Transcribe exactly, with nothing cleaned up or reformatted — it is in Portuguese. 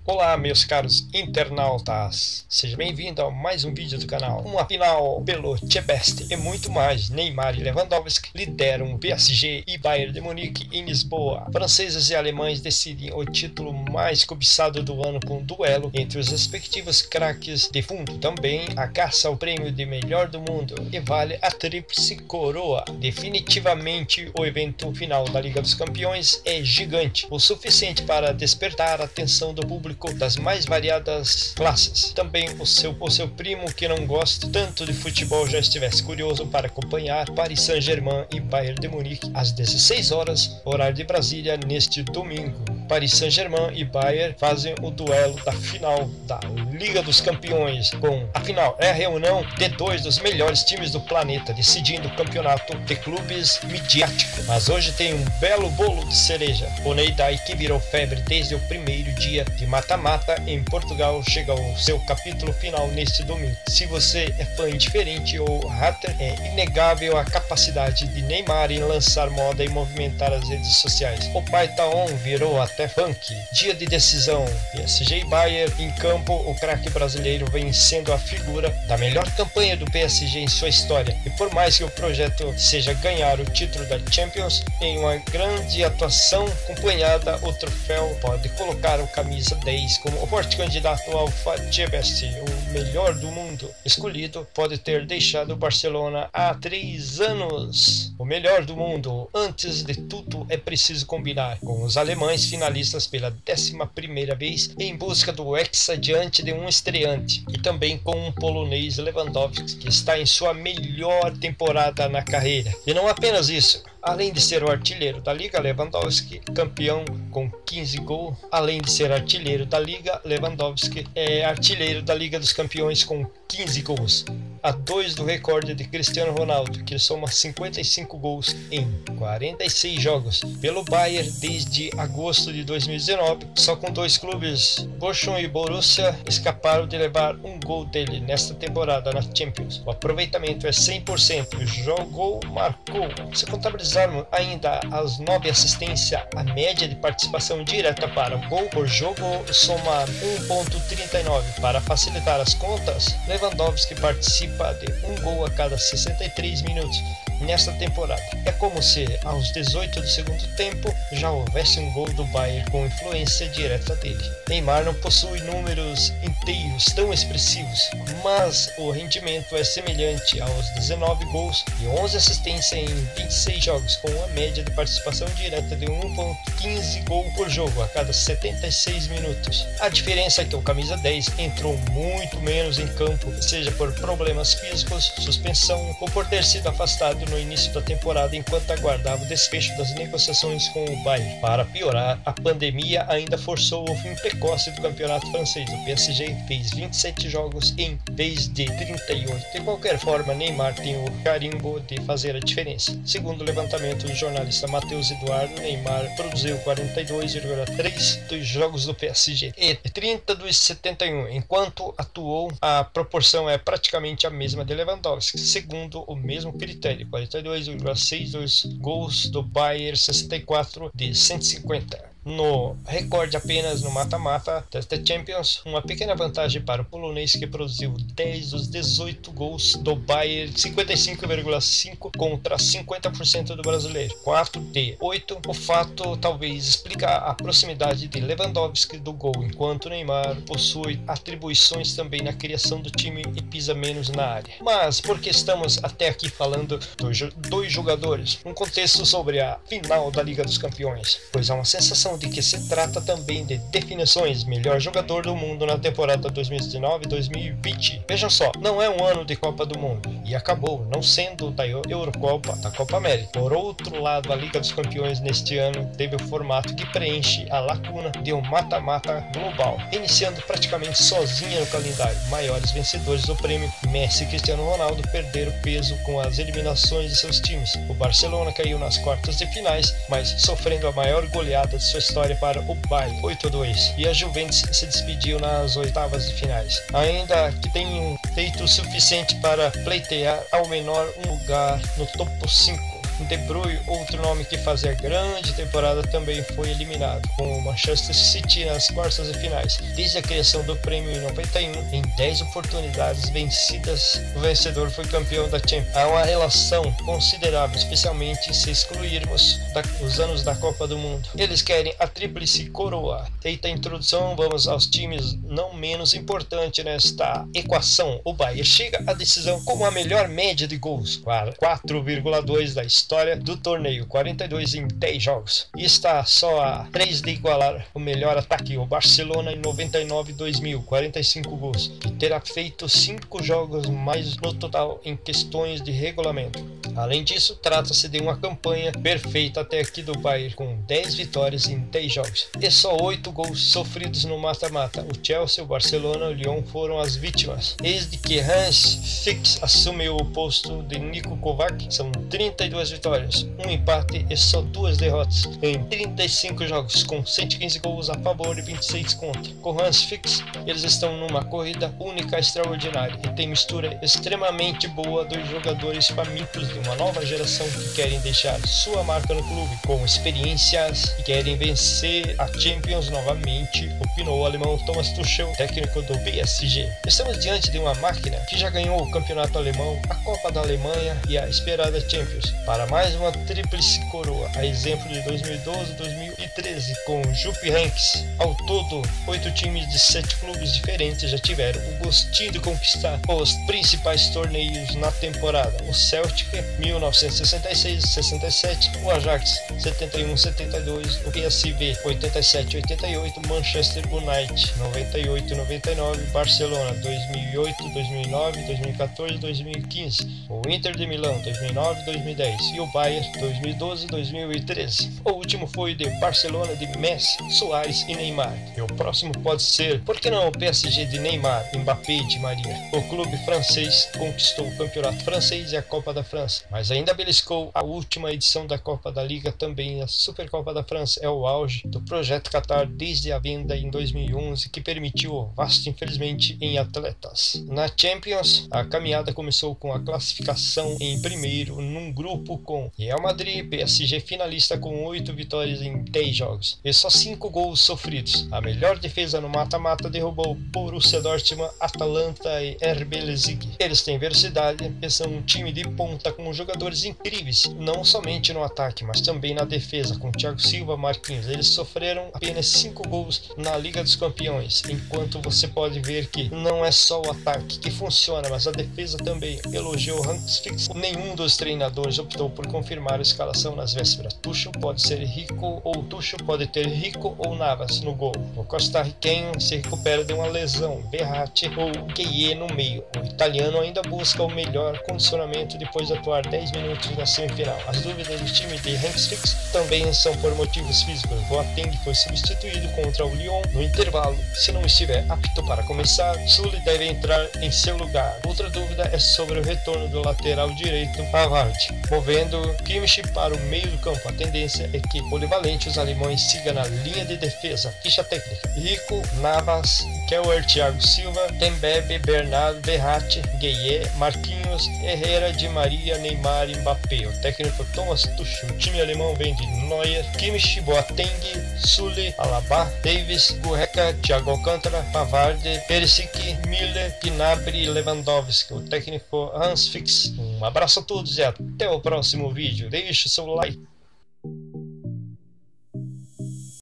Olá, meus caros internautas, seja bem-vindo a mais um vídeo do canal. Uma final pelo Chebest e muito mais. Neymar e Lewandowski lideram o P S G e Bayern de Munique em Lisboa. Franceses e alemães decidem o título mais cobiçado do ano com um duelo entre os respectivos craques de fundo. Também a caça ao prêmio de melhor do mundo e vale a tríplice coroa. Definitivamente o evento final da Liga dos Campeões é gigante, o suficiente para despertar a atenção do público das mais variadas classes. Também o seu, o seu primo que não gosta tanto de futebol já estivesse curioso para acompanhar Paris Saint-Germain e Bayern de Munique às dezesseis horas, horário de Brasília, neste domingo. Paris Saint-Germain e Bayern fazem o duelo da final da Liga dos Campeões, com a final é a reunião de dois dos melhores times do planeta, decidindo o campeonato de clubes midiático. Mas hoje tem um belo bolo de cereja. O Neydai, que virou febre desde o primeiro dia de mata-mata em Portugal, chega ao seu capítulo final neste domingo. Se você é fã indiferente ou hater, é inegável a capacidade de Neymar em lançar moda e movimentar as redes sociais. O pai Taon virou até funk. Dia de decisão, P S G e Bayern em campo. O craque brasileiro vem sendo a figura da melhor campanha do P S G em sua história, e por mais que o projeto seja ganhar o título da Champions, em uma grande atuação acompanhada, o troféu pode colocar o camisa dez como o forte candidato ao Chebest, o melhor do mundo. Escolhido pode ter deixado o Barcelona há três anos. O melhor do mundo, antes de tudo, é preciso combinar com os alemães finalistas pela décima primeira vez em busca do hexa diante de um estreante, e também com um polonês, Lewandowski, que está em sua melhor temporada na carreira. E não apenas isso, além de ser o artilheiro da Liga, Lewandowski, campeão com quinze gols. Além de ser artilheiro da Liga, Lewandowski é artilheiro da Liga dos Campeões com quinze gols, a dois do recorde de Cristiano Ronaldo, que soma cinquenta e cinco gols em quarenta e seis jogos. Pelo Bayern, desde agosto de dois mil e dezenove, só com dois clubes, Bochum e Borussia, escaparam de levar um gol dele nesta temporada na Champions. O aproveitamento é cem por cento, jogou, marcou. Se contabilizarmos ainda as nove assistências, a média de participação direta para o gol por jogo soma um vírgula trinta e nove. Para facilitar as contas, Lewandowski participa de um gol a cada sessenta e três minutos nesta temporada. É como se aos dezoito do segundo tempo já houvesse um gol do Bayern com influência direta dele. Neymar não possui números inteiros tão expressivos, mas o rendimento é semelhante aos dezenove gols e onze assistências em vinte e seis jogos, com uma média de participação direta de um vírgula quinze gol por jogo a cada setenta e seis minutos. A diferença é que o camisa dez entrou muito menos em campo, seja por problemas físicos, suspensão ou por ter sido afastado no início da temporada enquanto aguardava o desfecho das negociações com o Bayern. Para piorar, a pandemia ainda forçou o fim precoce do campeonato francês. O P S G fez vinte e sete jogos em vez de trinta e oito. De qualquer forma, Neymar tem o carimbo de fazer a diferença. Segundo o levantamento do jornalista Matheus Eduardo, Neymar produziu quarenta e dois vírgula três dos jogos do P S G e trinta dos setenta e um. Enquanto atuou, a proporção é praticamente a mesma de Lewandowski, segundo o mesmo critério, quarenta e dois vírgula seis dos gols do Bayern, sessenta e quatro de cento e cinquenta. No recorde apenas no mata-mata da Champions, uma pequena vantagem para o polonês, que produziu dez dos dezoito gols do Bayern, cinquenta e cinco vírgula cinco contra cinquenta por cento do brasileiro, quatro de oito. O fato talvez explica a proximidade de Lewandowski do gol, enquanto Neymar possui atribuições também na criação do time e pisa menos na área. Mas por que estamos até aqui falando dos dois jogadores? Um contexto sobre a final da Liga dos Campeões, pois há uma sensação de que se trata também de definições: melhor jogador do mundo na temporada dois mil e dezenove dois mil e vinte. Vejam só, não é um ano de Copa do Mundo e acabou não sendo da Eurocopa, da Copa América. Por outro lado, a Liga dos Campeões neste ano teve o formato que preenche a lacuna de um mata-mata global, iniciando praticamente sozinha no calendário. Maiores vencedores do prêmio, Messi e Cristiano Ronaldo, perderam peso com as eliminações de seus times. O Barcelona caiu nas quartas de finais, mas sofrendo a maior goleada de sua história para o Bayern, oito a dois, e a Juventus se despediu nas oitavas de finais, ainda que tenham feito o suficiente para pleitear ao menor um lugar no topo cinco. De Bruyne, outro nome que fazia grande temporada, também foi eliminado, com o Manchester City nas quartas de finais. Desde a criação do prêmio em noventa e um, em dez oportunidades vencidas, o vencedor foi campeão da Champions. Há uma relação considerável, especialmente se excluirmos da, os anos da Copa do Mundo. Eles querem a tríplice coroa. Feita a introdução, vamos aos times não menos importantes nesta equação. O Bayern chega à decisão com a melhor média de gols, quatro vírgula dois da história do torneio, quarenta e dois em dez jogos, e está só a três de igualar o melhor ataque, o Barcelona, em noventa e nove dois mil, quarenta e cinco gols, que terá feito cinco jogos mais no total em questões de regulamento. Além disso, trata-se de uma campanha perfeita até aqui do Bayern, com dez vitórias em dez jogos e só oito gols sofridos no mata-mata. O Chelsea, o Barcelona e o Lyon foram as vítimas. Desde que Hans Fix assumiu o posto de Niko Kovac, são trinta e duas vitórias, um empate e só duas derrotas em trinta e cinco jogos, com cento e quinze gols a favor e vinte e seis contra. Com Hans Fix, eles estão numa corrida única extraordinária e tem mistura extremamente boa dos jogadores famintos de uma nova geração que querem deixar sua marca no clube, com experiências e querem vencer a Champions novamente, opinou o alemão Thomas Tuchel, técnico do P S G. Estamos diante de uma máquina que já ganhou o campeonato alemão, a Copa da Alemanha e a esperada Champions, para mais uma tríplice coroa, a exemplo de dois mil e doze e dois mil e treze, com Jupp Heynckes. Ao todo, oito times de sete clubes diferentes já tiveram o gostinho de conquistar os principais torneios na temporada: o Celtic mil novecentos e sessenta e seis sessenta e sete, o Ajax setenta e um setenta e dois, o P S V oitenta e sete oitenta e oito, Manchester United noventa e oito noventa e nove, Barcelona dois mil e oito dois mil e nove, dois mil e quatorze dois mil e quinze, o Inter de Milão dois mil e nove dois mil e dez e o Bayern dois mil e doze dois mil e treze. O último foi de Barcelona de Messi, Suárez e Neymar. E o próximo pode ser, por que não, o P S G de Neymar, Mbappé e Di Maria? O clube francês conquistou o campeonato francês e a Copa da França, mas ainda beliscou a última edição da Copa da Liga, também a Supercopa da França. É o auge do projeto Qatar desde a venda em dois mil e onze, que permitiu o vasto, infelizmente, em atletas. Na Champions, a caminhada começou com a classificação em primeiro num grupo com Real Madrid, P S G finalista com oito vitórias em dez jogos e só cinco gols sofridos. A melhor defesa no mata-mata derrubou Borussia Dortmund, Atalanta e R B Leipzig. Eles têm velocidade e são um time de ponta com jogadores incríveis, não somente no ataque, mas também na defesa, com Thiago Silva, Marquinhos. Eles sofreram apenas cinco gols na Liga dos Campeões, enquanto você pode ver que não é só o ataque que funciona, mas a defesa também. Elogiou Hans Fix. Nenhum dos treinadores optou por confirmar a escalação nas vésperas. Tuchel pode ser Rico ou Tuchel pode ter Rico ou Navas no gol. O costarriquenho se recupera de uma lesão, Verratti ou Gueye no meio. O italiano ainda busca o melhor condicionamento depois de atuar dez minutos na semifinal. As dúvidas do time de Hans Fix também são por motivos físicos. Boateng foi substituído contra o Lyon no intervalo. Se não estiver apto para começar, Sully deve entrar em seu lugar. Outra dúvida é sobre o retorno do lateral direito Pavard, movendo Kimmich para o meio do campo. A tendência é que polivalente os alemães sigam na linha de defesa. Ficha técnica: Rico, Navas, Kehler, Thiago Silva, Dembele, Bernardo, Verratti, Gueye, Marquinhos, Herrera, Di Maria, Neymar e Mbappé. O técnico Thomas Tuchel. O time alemão vem de Neuer, Kimmich, Boateng, Sully, Alaba, Davis, Goretzka, Thiago Alcântara, Pavard, Perisic, Miller, Gnabry e Lewandowski. O técnico Hans Fix. Um abraço a todos e até o próximo vídeo. Deixe seu like.